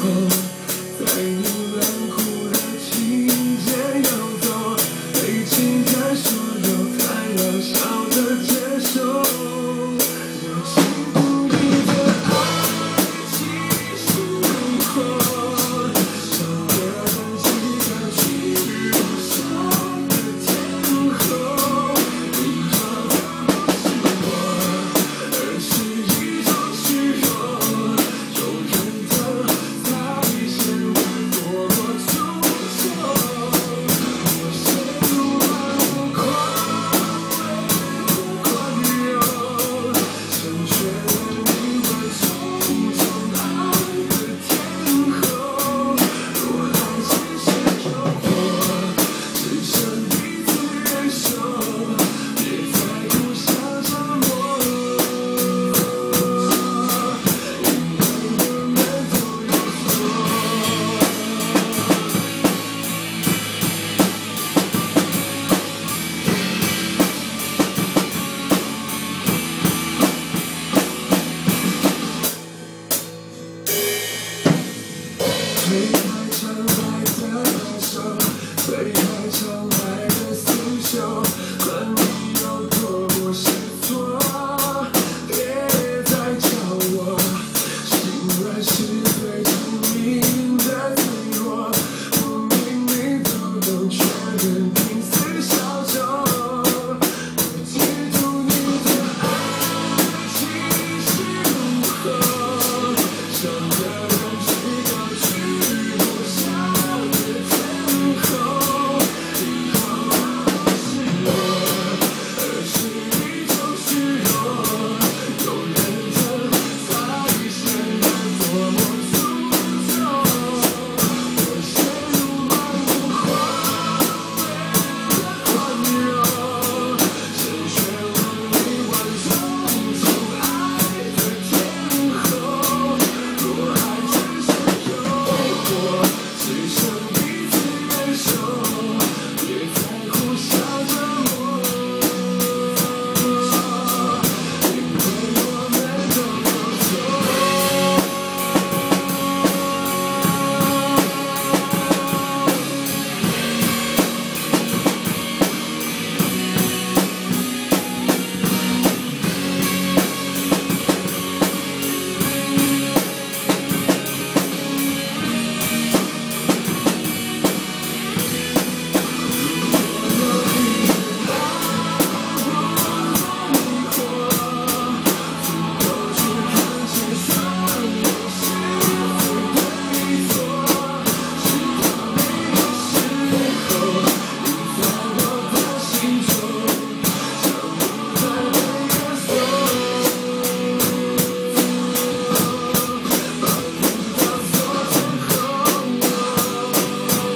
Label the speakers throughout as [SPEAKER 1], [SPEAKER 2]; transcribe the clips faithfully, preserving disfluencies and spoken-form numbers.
[SPEAKER 1] 后，在你冷酷的情节游走，被情感所有太渺小的接受。热情不移的爱气势如虹，像个等几个去不下的天后。你说的不是我，而是一种虚荣。诱人的在线问多么出糗，我陷入了无狂狂热，成全了你我匆匆爱的天后。若爱只是诱惑，只剩彼此忍受，别再互相折磨，因为我们都有错。最爱常来的分手，最爱常来的厮守，管你有多么失措，别再叫我。心软是最致命的脆弱，我明明都懂，却仍拼死效忠。我嫉妒你的爱气势如虹，像个人追高去不下的天后。以后不是我，而是一种虚荣。诱人的在显得多么出糗，我陷入盲目狂狂热，成全了你我匆匆爱的天后。若爱只是诱惑，只剩彼此忍受，别再互相折磨，因为我们都有错。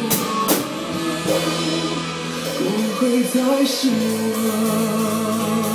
[SPEAKER 1] 不会再是我。